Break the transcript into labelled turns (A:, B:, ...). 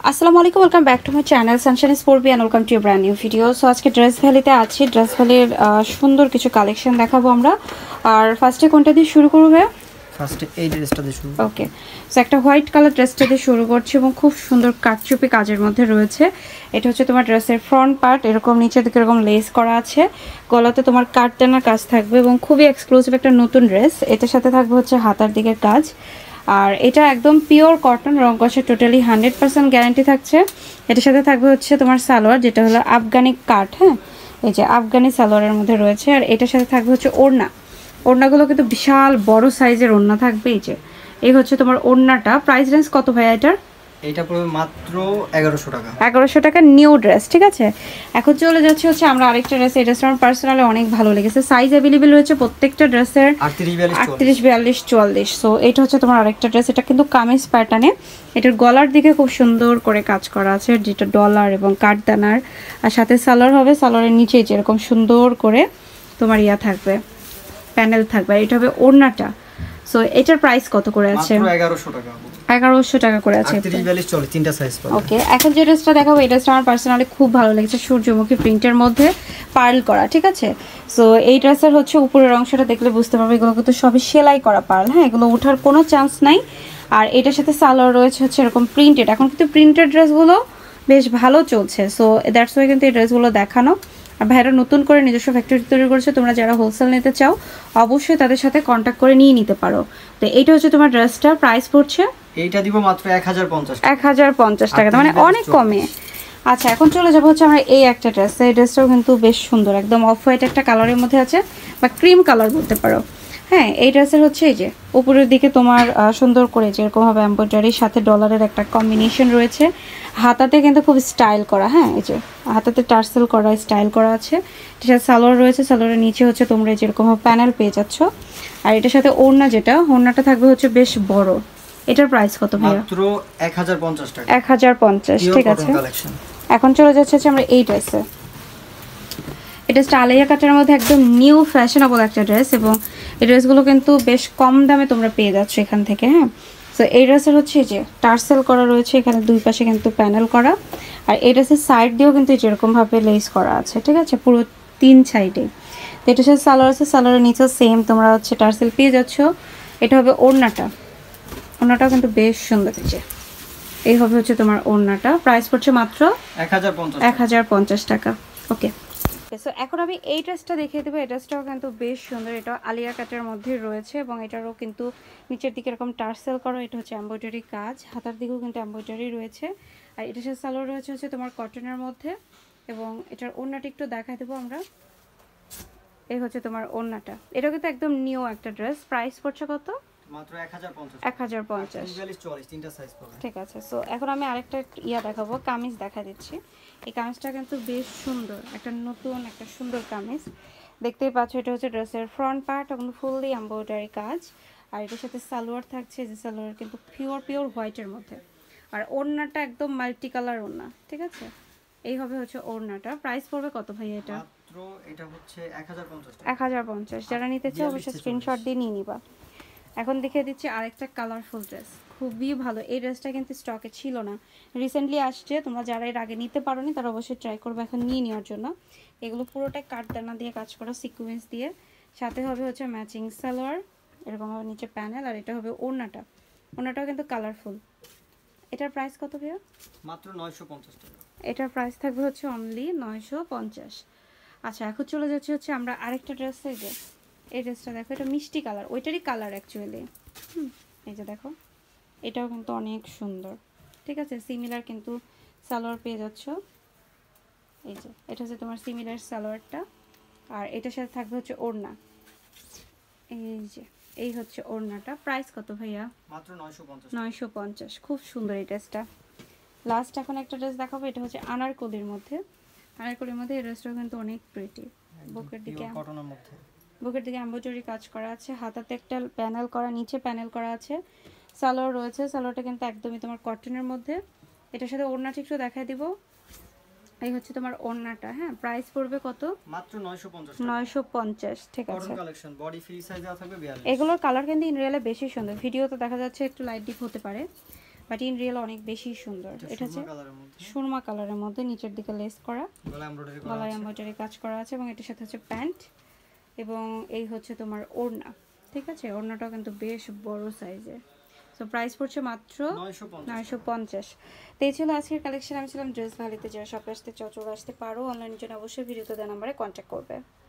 A: আসসালামু আলাইকুম, welcome back to my channel Sunshine Sport and welcome to brand new video. So আজকে dress ভ্যালিতে আছি, ড্রেস ভ্যালির সুন্দর কিছু কালেকশন দেখাবো আমরা। আর ফার্স্টে কোনটা দিয়ে শুরু করবে?
B: ফার্স্টে এই ড্রেসটা দিয়ে শুরু।
A: ওকে, সো একটা হোয়াইট কালার ড্রেসটা দিয়ে শুরু করছি এবং খুব সুন্দর কাটচুপি কাজের মধ্যে রয়েছে। এটা হচ্ছে তোমার ড্রেসের ফ্রন্ট পার্ট, এরকম নিচের দিকে এরকম লেস করা আছে, গলাতে তোমার কাটটানার কাজ থাকবে এবং খুবই এক্সক্লুসিভ একটা নতুন ড্রেস। এটার সাথে থাকবে হচ্ছে হাতার দিকের কাজ, আর এটা একদম পিওর কটন, রং কষে টোটালি 100% গ্যারান্টি থাকছে। এটার সাথে থাকবে হচ্ছে তোমার সালোয়ার, যেটা হলো আফগানি কাট, হ্যাঁ এই যে আফগানি সালোয়ারের মধ্যে রয়েছে। আর এটার সাথে থাকবে হচ্ছে ওড়না, ওড়নাগুলো কিন্তু বিশাল বড় সাইজের ওড়না থাকবে। এই হচ্ছে তোমার ওড়নাটা। প্রাইস রেঞ্জ কত ভাইয়া এটার?
B: এটা পড়বে মাত্র 1100 টাকা।
A: 1100 টাকা নিউ ড্রেস, ঠিক আছে। এখন চলে যাচ্ছে হচ্ছে আমরা আরেকটা ড্রেস। এই ড্রেসটা আমার পার্সোনালি অনেক ভালো লেগেছে। সাইজ অ্যাভেলেবেল রয়েছে প্রত্যেকটা ড্রেসের 38, 42, 44। সো এটা হচ্ছে তোমার আরেকটা ড্রেস, এটা কিন্তু কামিজ প্যাটার্নে। এটার গলার দিকে খুব সুন্দর করে কাজ করা আছে, যেটা ডলার এবং কাঠদানার। আর সাথে সালোয়ার হবে, সালোয়ারের নিচে যেরকম সুন্দর করে তোমার ইয়া থাকবে, প্যানেল থাকবে। এটা হবে ওড়নাটা। সো এটার প্রাইস কত করে আছে?
B: মাত্র 1100 টাকা।
A: 1100 টাকা করে আছে।
B: 38, 42, 44 তিনটা সাইজ পাবে।
A: ওকে, এখন যে ড্রেসটা দেখাবো এই ড্রেসটা আমার পার্সোনালি খুব ভালো লেগেছে। সূর্যমুখী প্রিন্টের মধ্যে পার্ল করা, ঠিক আছে। সো এই ড্রেসের হচ্ছে উপরের অংশটা দেখলে বুঝতে পারবে এগুলো কিন্তু সবই সেলাই করা পার্ল, হ্যাঁ এগুলো ওঠার কোনো চান্স নাই। আর এটার সাথে সালোয়ার রয়েছে হচ্ছে এরকম প্রিন্টেড। এখন কিন্তু প্রিন্টেড ড্রেসগুলো বেশ ভালো চলছে, সো দ্যাটস ওয়াই কিন্তু এই ড্রেসগুলো দেখানো। আর ভাইরা নতুন করে নিজস্ব ফ্যাক্টরি তৈরি করেছে, তোমরা যারা হোলসেল নিতে চাও অবশ্যই তাদের সাথে কন্ট্যাক্ট করে নিয়ে নিতে পারো। তো এইটা হচ্ছে তোমার ড্রেসটা, প্রাইস পড়ছে
B: এইটা দিব মাত্র 1050 টাকা।
A: 1050 টাকা, মানে অনেক কমে। আচ্ছা, এখন চলে যাবো হচ্ছে আমরা এই একটা ড্রেস। এই ড্রেসটাও কিন্তু বেশ সুন্দর, একদম অফ হোয়াইট একটা কালারের মধ্যে আছে, বা ক্রিম কালার বলতে পারো। হ্যাঁ, এই ড্রেসের হচ্ছে এই যে উপরের দিকে তোমার সুন্দর করে যেরকমভাবে এমব্রয়ডারির সাথে ডলারের একটা কম্বিনেশন রয়েছে। হাতাতে কিন্তু খুব স্টাইল করা, হ্যাঁ এই যে হাতাতে টার্সেল করা, স্টাইল করা আছে। এটার সাথে সালোয়ার রয়েছে, সালোয়ারের নিচে হচ্ছে তোমরা যেরকম প্যানেল পেয়ে যাচ্ছ। আর এটার সাথে ওড়না, যেটা ওড়নাটা থাকবে হচ্ছে বেশ বড়। এটার প্রাইস কত ভাইয়া?
B: মাত্র 1050 টাকা।
A: 1050, ঠিক আছে। এখন চলে যাচ্ছে আমরা এই ড্রেসে। এটা আলিয়া কাটের মধ্যে একদম নিউ ফ্যাশনেবল একটা ড্রেস, এবং এই ড্রেসগুলো কিন্তু বেশ কম দামে তোমরা পেয়ে যাচ্ছ এখান থেকে, হ্যাঁ। সো এই ড্রেসের হচ্ছে যে টার্সেল করা রয়েছে, এখানে দুই পাশে কিন্তু প্যানেল করা। আর এই ড্রেসের সাইড দিয়েও কিন্তু যেরকমভাবে লেস করা আছে, ঠিক আছে, পুরো 3 সাইডে। তো এটার সাথে সালোয়ার আছে, সালোয়ারের নিচেও সেম তোমরা হচ্ছে টার্সেল পেয়ে যাচ্ছ। এটা হবে ওড়নাটা, ওড়নাটাও কিন্তু বেশ সুন্দর। এই হবে হচ্ছে তোমার ওড়নাটা। প্রাইস পড়ছে মাত্র 1050 টাকা। ওকে, সো এখন আমি এই ড্রেসটা দেখিয়ে দেবো। এই ড্রেসটাও কিন্তু বেশ সুন্দর, এটা আলিয়া কাটের মধ্যে রয়েছে এবং এটারও কিন্তু নিচের দিকে এরকম টার্সেল করা। এটা হচ্ছে এমব্রয়ডারি কাজ, হাতার দিকেও কিন্তু এমব্রয়ডারি রয়েছে। আর এটার সাথে সালোয়ার রয়েছে হচ্ছে তোমার কটনের মধ্যে, এবং এটার ওড়নাটা একটু দেখাই দেবো আমরা। এই হচ্ছে তোমার ওড়নাটা। এটা কিন্তু একদম নিউ একটা ড্রেস। প্রাইস পড়ছে কত?
B: মাত্র 1050।
A: 1050,
B: 44 তিনটা সাইজ পাবে।
A: ঠিক আছে। সো এখন আমি আরেকটা ইয়া দেখাবো, কামিজ দেখা দিচ্ছি। এই কামিজটা কিন্তু বেশ সুন্দর, একটা নতুন একটা সুন্দর কামিজ। দেখতেই পাচ্ছ, এটা হচ্ছে ড্রেসের ফ্রন্ট পার্ট এবং ফুললি এমব্রয়ডারি কাজ। আর এটার সাথে সালোয়ার থাকছে, যে সালোয়ার কিন্তু পিওর হোয়াইটের মধ্যে। আর ওড়নাটা একদম মাল্টি কালার ওড়না, ঠিক আছে। এই হবে হচ্ছে ওড়নাটা। প্রাইস পড়বে কত ভাই এটা?
B: মাত্র এটা হচ্ছে 1050 টাকা।
A: 1050। যারা নিতে চাও অবশ্যই স্ক্রিনশট দিয়ে নিয়ে নিবা। এখন দেখিয়ে দিচ্ছি আরেকটা কালারফুল ড্রেস, খুবই ভালো। এই ড্রেসটা কিন্তু স্টকে ছিল না, রিসেন্টলি আসছে। তোমরা যারা এর আগে নিতে পারোনি তারা অবশ্যই ট্রাই করবে এখন নিয়ে নেওয়ার জন্য। এগুলো পুরোটাই কাঠদানা দিয়ে কাজ করা, সিকোয়েন্স দিয়ে। সাথে হবে হচ্ছে ম্যাচিং সালোয়ার, এরকমভাবে নিচে প্যানেল। আর এটা হবে ওড়নাটা, ওড়নাটাও কিন্তু কালারফুল। এটার প্রাইস কত ভাইয়া?
B: মাত্র 950 টাকা।
A: এটার প্রাইস থাকবে হচ্ছে অনলি 950। আচ্ছা, এখন চলে যাচ্ছে হচ্ছে আমরা আরেকটা ড্রেস। এই ড্রেসটা দেখো, এটা মিষ্টি কালার, ওইটারই কালার অ্যাকচুয়ালি। এই যে দেখো, এটাও কিন্তু অনেক সুন্দর, ঠিক আছে। সিমিলার কিন্তু সালোয়ার পেয়ে যাচ্ছ। এই যে এটা হচ্ছে তোমার সিমিলার সালোয়ারটা, আর এটার সাথে থাকবে হচ্ছে ওড়না। এই যে এই হচ্ছে ওড়নাটা। প্রাইস কত ভাইয়া?
B: মাত্র 950।
A: 950, খুব সুন্দর এই ড্রেসটা। লাস্ট এখন একটা ড্রেস দেখাবো, এটা হচ্ছে আনারকলির মধ্যে। আনারকলির মধ্যে এই ড্রেসটাও কিন্তু অনেক প্রিটি। বুকের দিকে
B: কটনের মধ্যে,
A: বুকের দিকে এমব্রয়ডারি কাজ করা আছে, হাতাতে একটা প্যানেল করা, নিচে প্যানেল করা আছে। সালোয়ার রয়েছে, সালোয়ারটা কিন্তু একদমই তোমার কটনের মধ্যে। এটার সাথে ওড়নাটা একটু দেখাই দিব। এই হচ্ছে তোমার ওড়নাটা, হ্যাঁ। প্রাইস পড়বে কত?
B: মাত্র 950।
A: 950, ঠিক আছে।
B: Cotton collection, body free size দেওয়া থাকবে 42।
A: এগুলোর কালার কিন্তু ইন রিয়েলে বেশি সুন্দর, ভিডিওতে দেখা যাচ্ছে একটু লাইট ডিপ হতে পারে, বাট ইন রিয়েল অনেক বেশি সুন্দর। এটা হচ্ছে সুরমা কালারের মধ্যে নিচের দিকে লেস করা, গলায় এমব্রয়ডারি কাজ করা আছে এবং এটার সাথে হচ্ছে প্যান্ট এবং এই হচ্ছে তোমার ওড়না। ঠিক আছে, ওড়নাটাও কিন্তু বেশ বড় সাইজের। সো প্রাইস পড়ছে মাত্র 950। তো এই ছিল আজকের কালেকশন। আমি ছিলাম ড্রেস ভ্যালিতে। যারা শপে আসতে চাও চলে আসতে পারো, অনলাইনের জন্য অবশ্যই ভিডিওতে দেওয়া নাম্বারে কন্ট্যাক্ট করবে।